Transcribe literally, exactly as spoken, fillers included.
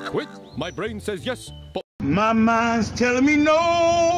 quit? My brain says yes, but My mind's telling me no.